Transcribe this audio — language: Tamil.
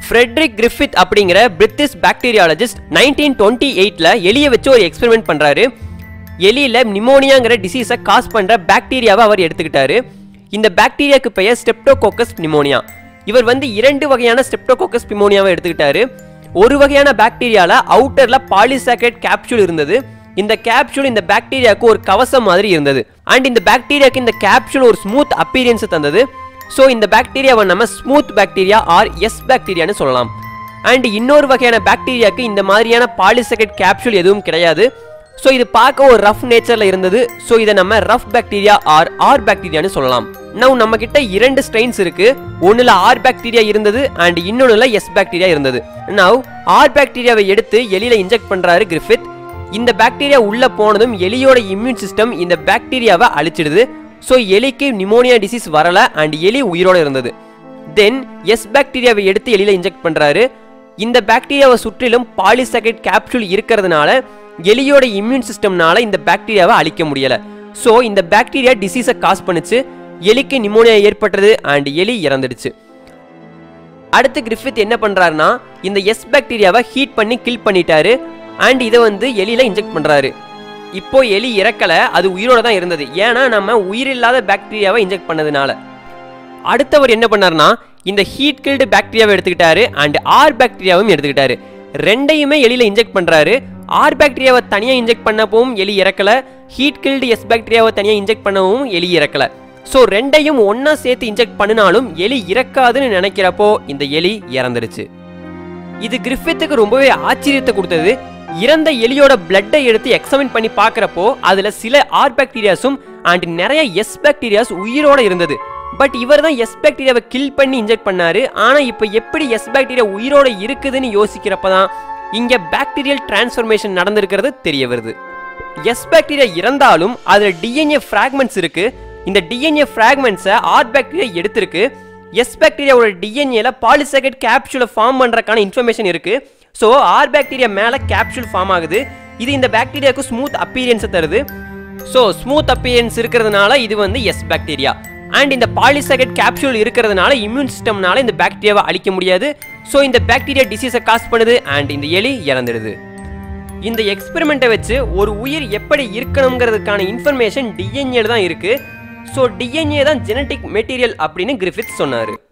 Frederick Griffith அப்படிங்கிற பிரிட்டிஷ் பாக்டீரியாலஜிஸ்ட் 1928ல எலியை வச்சு ஒரு எக்ஸ்பெரிமெண்ட் பண்றாரு. எலியில நிமோனியாங்கிற டிசீஸை காஸ் பண்ற பாக்டீரியாவை அவர் எடுத்துக்கிட்டாரு. இந்த பாக்டீரியாவுக்கு பெயர் Streptococcus Pneumoniae. இவர் இரண்டு வகையான Streptococcus Pneumoniaவை எடுத்துக்கிட்டாரு. ஒரு வகையான பாக்டீரியால அவுட்டர்ல பாலிசாக்கரைட் கேப்சூல் இருந்தது. இந்த கேப்சூல் இந்த பாக்டீரியாவுக்கு ஒரு கவசம் மாதிரி இருந்தது. அண்ட் இந்த பாக்டீரியாவுக்கு இந்த கேப்சூல் ஒரு ஸ்மூத் அப்பியரன்ஸ் தந்தது. ஸோ இந்த பாக்டீரியாவை நம்ம ஸ்மூத் பாக்டீரியா ஆர் எஸ் பாக்டீரியான்னு சொல்லலாம். அண்ட் இன்னொரு வகையான பாக்டீரியாவுக்கு இந்த மாதிரியான பாலிசாக்கரைட் கேப்சூல் எதுவும் கிடையாது. ஸோ இது பார்க்க ஒரு ரஃப் நேச்சர்ல இருந்தது. ஸோ இதை நம்ம ரஃப் பாக்டீரியா ஆர் ஆர் பாக்டீரியான்னு சொல்லலாம். நவ் நம்ம கிட்ட இரண்டு ஸ்ட்ரெயின்ஸ் இருக்கு. ஒன்னுல ஆர் பாக்டீரியா இருந்தது அண்ட் இன்னொன்னுல எஸ் பாக்டீரியா இருந்தது. நவ் ஆர் பாக்டீரியாவை எடுத்து எலியில இன்ஜெக்ட் பண்றாரு கிரிஃபித். இந்த பாக்டீரியா உள்ள போனதும் எலியோட இம்யூன் சிஸ்டம் இந்த பாக்டீரியாவை அழிச்சிடுது. ஸோ எலிக்கு நிமோனியா டிசீஸ் வரல அண்ட் எலி உயிரோட இருந்தது. தென் எஸ் பாக்டீரியாவை எடுத்து எலியில இன்ஜெக்ட் பண்றாரு. இந்த பாக்டீரியாவை சுற்றிலும் பாலிசாக்கரைட் கேப்சூல் இருக்கிறதுனால எலியோட இம்யூன் சிஸ்டம்னால இந்த பாக்டீரியாவை அழிக்க முடியல. ஸோ இந்த பாக்டீரியா டிசீஸை காஸ் பண்ணுச்சு. எலிக்கு நிமோனியா ஏற்பட்டது அண்ட் எலி இறந்துடுச்சு. அடுத்து கிரிஃபித் என்ன பண்றாருன்னா இந்த எஸ் பாக்டீரியாவை ஹீட் பண்ணி கில் பண்ணிட்டாரு அண்ட் இதை எலியில இன்ஜெக்ட் பண்றாரு. இப்போ எலி இறக்கல, அது உயிரோட தான் இருந்தது. ஏன்னா நம்ம உயிரில்லாத பாக்டீரியாவை இன்ஜெக்ட் பண்ணதுனால. அடுத்தவர் என்ன பண்ணாருன்னா இந்த ஹீட் கில்டு பாக்டீரியாவை எடுத்துக்கிட்டாரு அண்ட் ஆர் பாக்டீரியாவும் எடுத்துக்கிட்டாரு. ரெண்டையுமே எலியில இன்ஜெக்ட் பண்றாரு. ஆர் பாக்டீரியாவை தனியா இன்ஜெக்ட் பண்ணப்பவும் எலி இறக்கல, ஹீட் கில்டு எஸ் பாக்டீரியாவை தனியா இன்ஜெக்ட் பண்ணவும் எலி இறக்கல. ஸோ ரெண்டையும் ஒன்னா சேர்த்து இன்ஜெக்ட் பண்ணினாலும் எலி இறக்காதுன்னு நினைக்கிறப்போ இந்த எலி இறந்துடுச்சு. இது கிரிஃபித்துக்கு ரொம்பவே ஆச்சரியத்தை கொடுத்தது. இறந்த எலியோட பிளட்டை எடுத்து எக்ஸாமின் பண்ணி பார்க்கறப்போ அதுல சில ஆர் பாக்டீரியாஸும் அண்ட் நிறைய எஸ் பாக்டீரியாஸ் உயிரோட இருந்தது. பட் இவர் தான் எஸ் பாக்டீரியாவை கில் பண்ணி இன்ஜெக்ட் பண்ணாரு. ஆனா இப்போ எப்படி எஸ் பாக்டீரியா உயிரோட இருக்குதுன்னு யோசிக்கிறப்பதான் இங்க பாக்டீரியல் டிரான்ஸ்ஃபர்மேஷன் நடந்திருக்கிறது தெரிய வருது. எஸ் பாக்டீரியா இறந்தாலும் அதுல டிஎன்ஏ ஃபிராக்மெண்ட்ஸ் இருக்கு. இந்த டிஎன்ஏ ஃபிராக்மெண்ட்ஸை ஆர் பாக்டீரியா எடுத்திருக்கு. எஸ் பாக்டீரியாவோட டிஎன்ஏல பாலிசாக்கரைட் கேப்சூலை ஃபார்ம் பண்றதுக்கான இன்ஃபர்மேஷன் இருக்கு. ஸோ ஆர் பாக்டீரியா மேல கேப்சூல் ஃபார்ம் ஆகுது. இது இந்த பாக்டீரியாவுக்கு ஸ்மூத் அப்பியரன்ஸை தருது. ஸோ ஸ்மூத் அப்பியரன்ஸ் இருக்கிறதுனால இது எஸ் பாக்டீரியா. அண்ட் இந்த பாலிசாக்கரைட் கேப்சூல் இருக்கிறதுனால இம்யூன் சிஸ்டம்னால இந்த பாக்டீரியாவை அழிக்க முடியாது. ஸோ இந்த பாக்டீரியா டிசீஸை காஸ் பண்ணுது அண்ட் இந்த எலி இறந்துடுது. இந்த எக்ஸ்பெரிமெண்ட்டை வச்சு ஒரு உயிர் எப்படி இருக்கணுங்கிறதுக்கான இன்ஃபர்மேஷன் டிஎன்ஏல தான் இருக்கு. ஸோ டிஎன்ஏ தான் ஜெனட்டிக் மெட்டீரியல் அப்படின்னு கிரிஃபித் சொன்னாரு.